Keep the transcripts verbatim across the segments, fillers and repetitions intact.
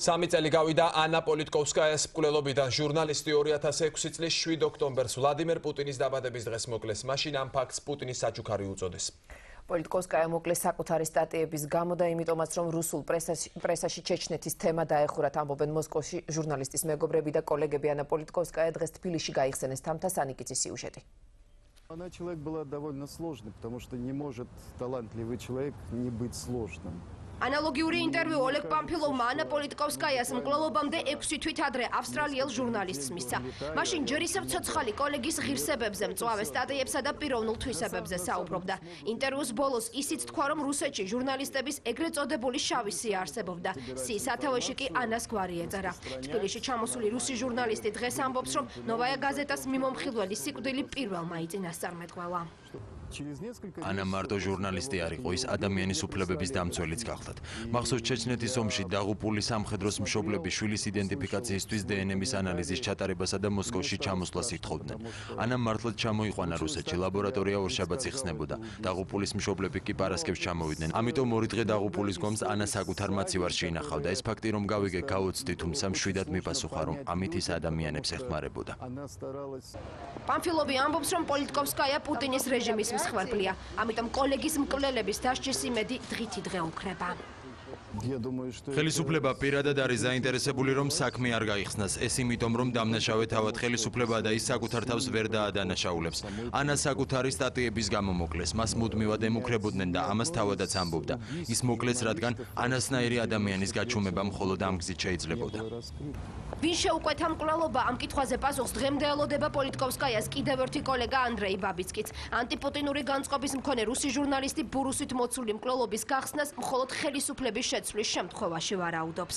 სამი წელი გავიდა ანა პოლიტკოვსკაიას მკვლელობიდან. ჟურნალისტი ორი ათას ექვსი წლის შვიდ ოქტომბერს ვლადიმერ პუტინის დაბადების დღეს მოკლეს. მაშინ ამ ფაქტს პუტინის საჩუქარი უწოდეს. პოლიტკოვსკაია მოკლეს საკუთარი სტატიების გამო და იმიტომაც რომ რუსულ პრესაში ჩეჩნეთის თემა დაეხურათ, ამბობენ მოსკოვში ჟურნალისტის მეგობრები და კოლეგები. ანა პოლიტკოვსკაია დღეს თბილისში გაიხსენეს. თამთა სანიკიცის სიუჟეტი. Она человек была довольно сложный, потому что не может талантливый человек не быть сложным. Аналогიური ინტერვიუ ოლეგ პამფილოვმა ანა პოლიტკოვსკაიას მკვლელობამდე ექვსი თვით ადრე ავსტრალიელ ჟურნალისტს მისცა. მაშინ ჯერ ისევ ცოცხალი კოლეგის ღირსებებზე მწვავე სტატიებსა და პიროვნულ თვისებებზე საუბრობდა. ინტერვიუს ბოლოს ისიც თქვა, რომ რუსეთში ჟურნალისტების ეგრეთ წოდებული შავი სია არსებობდა. სიის სათავეში კი ანას გვარი ეწერა. თბილისში ჩამოსული რუსი ჟურნალისტი დღეს ამბობს, რომ ნოვაია გაზეტას მიმომხილველი სიკვდილი პირველმა იწინასწარმეტყველა. ანა მარტო ჟურნალისტი არ იყო, ის ადამიანის უფლებების დამცველიც გახლდათ. მახსოვს ჩეჩნეთის ომში დაღუპული სამხედროს მშობლების შვილის იდენტიფიკაციისთვის დე ენ ემის ანალიზის ჩატარებასა და მოსკოვში ჩამოსვლას ითხოვდნენ. ანა მართლაც ჩამოიყვანა რუსეთში, ლაბორატორია ორშაბათს იხსნებოდა. დაღუპულის მშობლები კი პარასკევს ჩამოვიდნენ. ამიტომ ორი დღე დაღუპულის გომს ანა საკუთარ მაცივარში ინახავდა. ეს ფაქტი რომ გავიგე, გავუცდი, თუმცა მშვიდად მიპასუხა, რომ ამით ის ადამიანებს ეხმარებოდა. პამფილოვი ამბობს, რომ პოლიტკოვსკაია პუტინის რეჟიმის მსხვერპლია. ამიტომ კოლეგის მკვლელების დასჯის იმედი დღითი დღე უქრება. ხელისუფლება პირადად არის დაინტერესებული, რომ საქმე არ გაიხსნას. ეს იმიტომ, რომ დამნაშავე თავად ხელისუფლება და ის საკუთარ თავს ვერ დაადანაშაულებს. ანა საკუთარი სტატიების გამო მოკლეს. მას მუდმივად ემუქრებოდნენ და ამას თავადაც ამბობდა. ის მოკლეს, რადგან ანასნაირი ადამიანის გაჩუმება მხოლოდ ამ გზით შეიძლებოდა. ვინ შეუკვეთა მკვლელობა? ამ კითხვაზე პასუხს დღემდე ელოდება პოლიტკოვსკაიას კიდევ ერთი კოლეგა ანდრეი ბაბიცკიც. ანტიპუტინური განწყობის მქონე რუსი ჟურნალისტი ბურუსით მოცული მკვლელობის გახსნას მხოლოდ ხელისუფლების შეცვლის შემთხვევაში ვარაუდობს.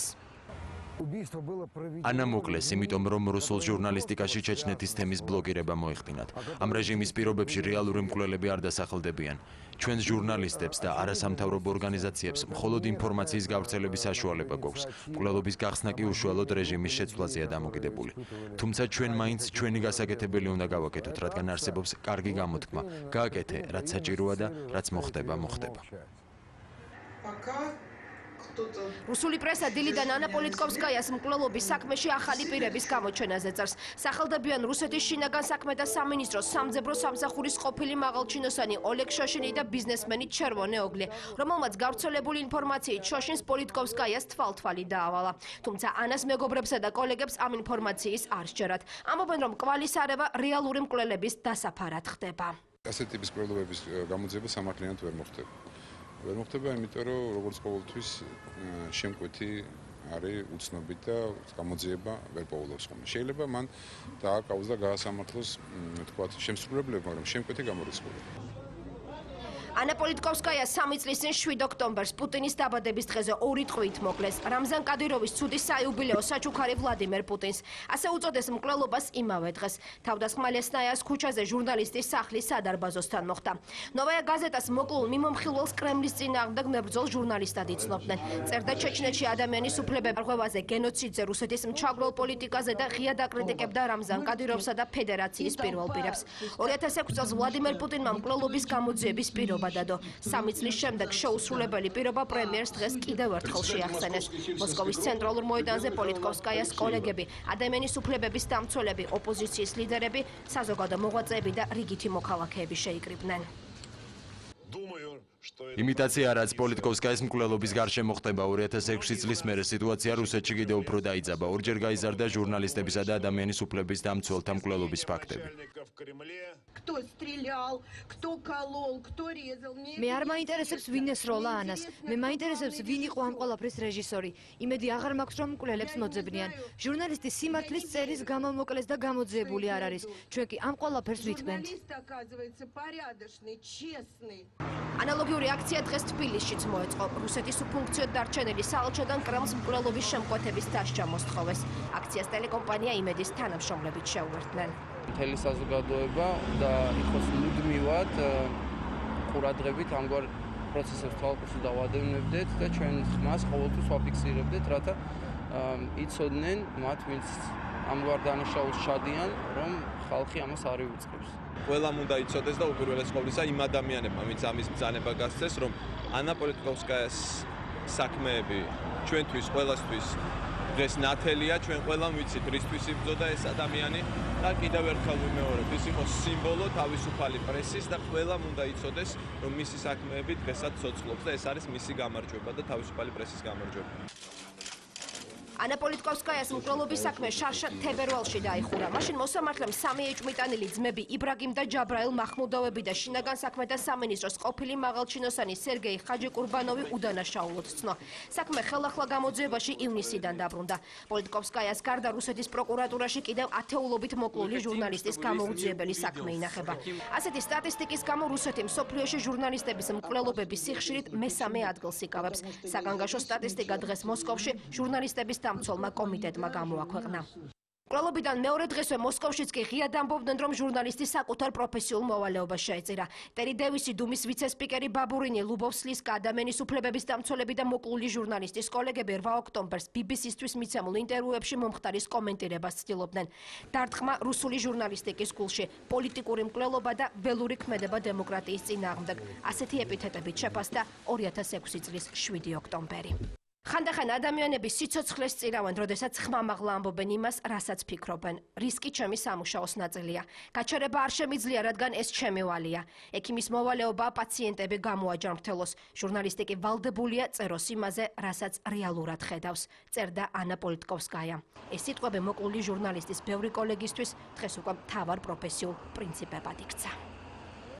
ანა მოკლეს, იმიტომ რომ რუსულ ჟურნალისტიკაში ჩეჩნეთის თემის ბლოგირება მოიხდინათ. ამ რეჟიმის პირობებში რეალური მკვლელები არ დასახელდებიან. ჩვენს ჟურნალისტებს და არასამთავრობო ორგანიზაციებს მხოლოდ ინფორმაციის გავრცელების საშუალება გვაქვს. მკვლელობის გახსნა კი უშუალოდ რეჟიმის შეცვლაზეა დამოკიდებული. თუმცა ჩვენ მაინც ჩვენი გასაკეთებელი უნდა გავაკეთოთ, რადგან არსებობს კარგი გამოთქმა. გააკეთე, რაც საჭიროა და რაც მოხდება, მოხდება. რუსული პრესა დილიდან ანა პოლიტკოვსკაიას მკვლელობის საქმეში ახალი პირების გამოჩენაზე წერს. სახელდებიან რუსეთის შინაგან საქმეთა სამინისტროს სამძებრო სამსახურის ყოფილი მაღალჩინოსანი ოლეგ შოშინი და ბიზნესმენი ჩერვონე ოგლი, რომელმაც გავრცელებული ინფორმაციით შოშინს პოლიტკოვსკაიას თვალთვალი დაავალა. თუმცა ანას მეგობრებსა და კოლეგებს ამ ინფორმაციის არ სჯერათ. ამბობენ, რომ კვალის არევა რეალური მკვლელების დასაფარად ხდება. ასეთი ტიპის მკვლელობების გამოძიება სამართლიანად ვერ მოხდება. ვერ მოხდება, იმიტომ რომ როგორც ყოველთვის შემკვეთი არის უცნობი და გამოძიება ვერ პოულობს ხოლმე. შეიძლება მან დააკავოს და გაასამართლოს, თქვათ, შემსრულებლები, მაგრამ შემკვეთი გამორიცხულია. ანა პოლიტკოვსკაია სამი წლის წინ შვიდ ოქტომბერს პუტინის დაბადების დღეზე ორი ტყვით მოკლეს. რამზან კადიროვის ცუდის საიუბილეო საჩუქარი ვლადიმერ პუტინს. ასე უწოდეს მკვლელობას იმავე დღეს. თავდასხმა ლესნაიას ქუჩაზე ჟურნალისტის სახლის სადარბაზოსთან მოხდა. ნოვაია გაზეტას მოკლულ მიმომხილველს კრემლის წინააღმდეგ მებრძოლ ჟურნალისტად იცნობდნენ. წერდა ჩეჩნეთში ადამიანის უფლებების არღვევაზე, გენოციდზე, რუსეთის მჩაგვრელ პოლიტიკაზე და ღიად აკრიტიკებდა რამზან კადიროვსა და ფედერაციის პირველ პირებს. ორი ათას ექვსი წელს ვლადიმერ პუტინმა მკვლელობის გამოძიების პირობა დადო. სამი წლის შემდეგ შეუსრულებელი პირობა პრემიერს დღეს კიდევ ერთხელ შეახსენეს. მოსკოვის ცენტრალურ მოედანზე პოლიტკოვსკაიას კოლეგები, ადამიანის უფლებების დამცველები, ოპოზიციის ლიდერები, საზოგადო მოღვაწეები და რიგითი მოქალაქეები შეიკრიბნენ. იმიტაცია რაც პოლიტკოვსკაიას მკვლელობის გარშემო ხდება. ორი ათას ექვსი წლის მერე სიტუაცია რუსეთში კიდევ უფრო დაიძაბა. ორჯერ გაიზარდა ჟურნალისტებისა და ადამიანის უფლებების დამცველთა მკვლელობის ფაქტები. მე არ მაინტერესებს ვინ ესროლა ანას. მე მაინტერესებს ვინ იყო ამ ყველაფრის რეჟისორი. იმედი აღარ მაქვს რომ მკვლელებს მოძებნიან. ჟურნალისტი სიმართლის წერის გამო მოკლეს და გამოძიებული არ არის. ჩვენ კი ამ ყველაფერს ვითმენთ. ანალოგიური აქცია დღეს თბილისშიც მოეწყო. რუსეთის უფუნქციოდ დარჩენილი საელჩოდან კრემლს მკვლელობის შემკვეთების დასჯა მოსთხოვეს. აქციას ტელეკომპანია იმედის თანამშრომლებით შეუერთდნენ. მთელი საზოგადოება და იყოს მუდმივად ყურადღებით ამგვარ პროცესებს თვალყურს დავადევნებდეთ და ჩვენ მას ყოველთვის ვაფიქსირებდეთ, რათა იცოდნენ მათ, ვინც ამგვარ დანაშაულს ჩადიან, რომ ხალხი ამას არ ივიწყებს. ყველამ უნდა იცოდეს და უპირველეს ყოვლისა იმ ადამიანებმა, ვინც ამის ბრძანება გასცეს, რომ ანა პოლიტკოვსკაიას საქმეები ჩვენთვის, ყველასთვის დღეს ნათელია, ჩვენ ყველამ ვიცით რისთვის იბრძოდა ეს ადამიანი და კიდევ ერთხელ ვიმეორებ, ის იყო სიმბოლო თავისუფალი პრესის და ყველამ უნდა იცოდეს, რომ მისი საქმეები დღესაც ცოცხლობს და ეს არის მისი გამარჯვება და თავისუფალი პრესის გამარჯვება. ანა პოლიტკოვსკაიას მკვლელობის საქმე შარშა თებერვალში დაიხურა. მაშინ მოსამართლემ სამი ეჭვმიტანილი ძმები იბრაგიმ და ჯაბრაილ მახმუდოვები და შინაგან საქმეთა სამინისტროს ყოფილი მაღალჩინოსანი სერგეი ხაჯიკურბანოვი udანაშაულოდ ცნო. საქმე ხელახლა გამოძიებაში ივნისიდან დაბრუნდა. პოლიტკოვსკაიას გარდა რუსეთის პროკურატურაში კიდევ ათეულობით მოკლული ჟურნალისტის გამოუძიებელი საქმე ინახება. ასეთი სტატისტიკის გამო რუსეთი მსოფლიოში ჟურნალისტების მკვლელობების სიხშირით მესამე ადგილს იკავებს. საგანგაშო სტატისტიკა დღეს მოსკოვში ჟურნალისტების დამცველმა კომიტეტმა გამოაქვეყნა. მკვლელობიდან მეორე დღესვე მოსკოვშიც კი ღიად ამბობდნენ, რომ ჟურნალისტი საკუთარ პროფესიულ მოვალეობას შეეწირა. ტერი დევისი, დუმის ვიცე-სპიკერი ბაბურინი, ლუბოვსლისკა, ადამიანის უფლებების დამცველები და მოკლული ჟურნალისტის კოლეგები რვა ოქტომბერს ბი ბი სი-ისთვის მიცემულ ინტერვიუებში მომხდარის კომენტირებას ცდილობდნენ. დარტყმა რუსული ჟურნალისტიკის გულში, პოლიტიკური მკვლელობა და ველური ქმედება დემოკრატიის წინააღმდეგ. ასეთი ეპითეტებით შეფასდა ორი ათას ექვსი წლის შვიდი ოქტომბერი. ხანდახან ადამიანები სიცოცხლეს წირავენ, როდესაც ხმამაღლა ამბობენ იმას, რასაც ფიქრობენ. რისკი ჩემი სამუშაოს ნაწილია. გაჩერება არ შემიძლია, რადგან ეს ჩემი ვალია. ექიმის მოვალეობა პაციენტები გამოაჯამრთელოს. ჟურნალისტი კი ვალდებულია წეროს იმაზე, რასაც რეალურად ხედავს. წერდა ანა პოლიტკოვსკაია. ეს სიტყვები მოკლული ჟურნალისტის ბევრი კოლეგისთვის დღეს უკვე მთავარ პროფესიულ პრინციპებად იქცა.